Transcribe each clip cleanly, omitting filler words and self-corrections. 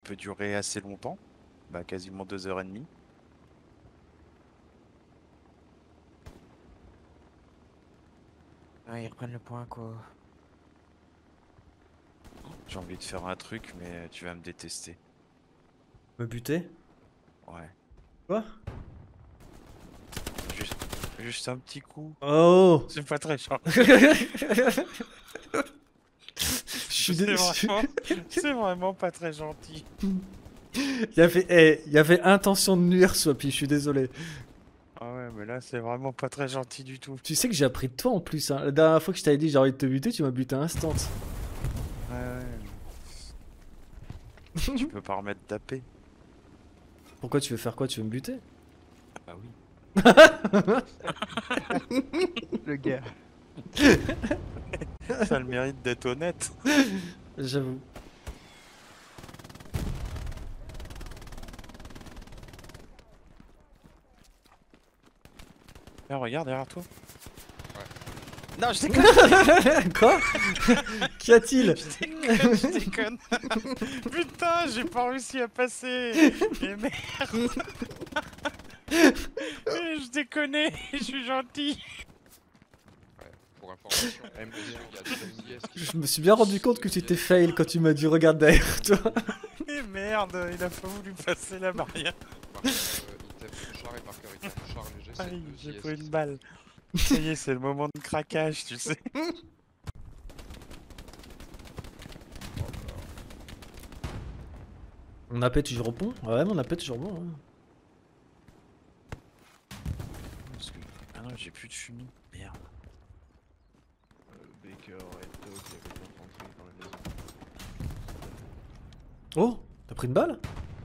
peut durer assez longtemps, bah quasiment 2 h 30. Ah, ils reprennent le point, quoi. J'ai envie de faire un truc, mais tu vas me détester. Me buter? Ouais. Quoi? Juste, juste un petit coup. Oh! C'est pas très gentil. Je suis C'est dé- vraiment, c'est vraiment pas très gentil. il y avait intention de nuire, Swappy, je suis désolé. Ah ouais, mais là, c'est vraiment pas très gentil du tout. Tu sais que j'ai appris de toi en plus, hein. La dernière fois que je t'avais dit j'ai envie de te buter, tu m'as buté instant. Ouais, ouais. Tu peux pas remettre taper. Pourquoi tu veux faire quoi? Tu veux me buter? Bah oui. Le gars. Ça a le mérite d'être honnête. J'avoue. Là, regarde derrière toi. Ouais. Non, je déconne. Quoi? Qu'y a-t-il? Je déconne. Putain, j'ai pas réussi à passer. Et merde. Je déconne, je suis gentil. Ouais. Pour information, il y a des OIS qui Je me suis bien rendu compte que tu t'es fail quand tu m'as dit regarde derrière toi. Et merde, il a pas voulu passer la barrière. Char et Parker, il tape char léger, c'est Aïe, deux j'ai IS pris qui une se balle. Ça y est, c'est le moment de craquage, tu sais. On a pète toujours bon? Ouais, mais on a pète toujours bon. Hein. Parce que... Ah non, j'ai plus de fumée. Merde. Baker et Dog, il y avait de l'infanterie dans la maison. Oh, t'as pris une balle?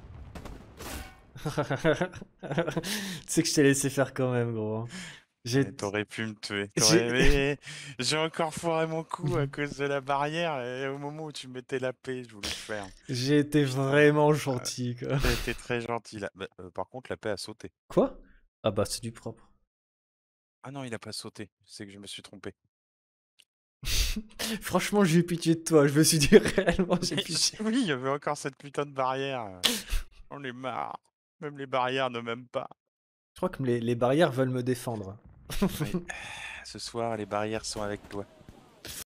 Tu sais que je t'ai laissé faire quand même, gros. T'aurais pu me tuer. j'ai- Mais j'ai encore foiré mon coup à cause de la barrière. Et au moment où tu mettais la paix, je voulais le faire. J'ai été Putain. vraiment gentil, quoi. T'as été très gentil là. Bah, par contre, la paix a sauté. Quoi? Ah bah, c'est du propre. Ah non, il a pas sauté. C'est que je me suis trompé. Franchement, j'ai eu pitié de toi. Je me suis dit réellement, j'ai pitié. Oui, il y avait encore cette putain de barrière. On est marre. Même les barrières ne m'aiment pas. Je crois que les barrières veulent me défendre. Oui. Ce soir, les barrières sont avec toi.